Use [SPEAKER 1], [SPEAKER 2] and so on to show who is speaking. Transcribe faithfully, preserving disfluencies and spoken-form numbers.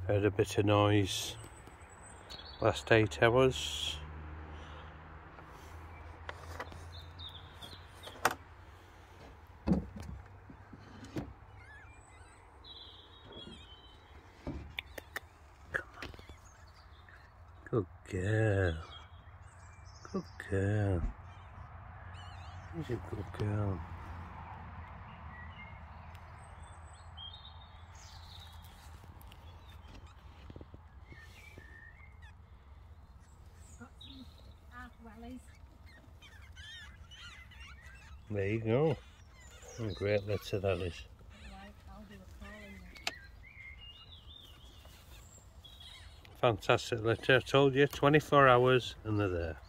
[SPEAKER 1] Heard a bit of noise last eight hours. Good girl. Good girl. She's a good girl. There you go. Oh, great litter that is. Fantastic litter. I told you, twenty-four hours and they're there.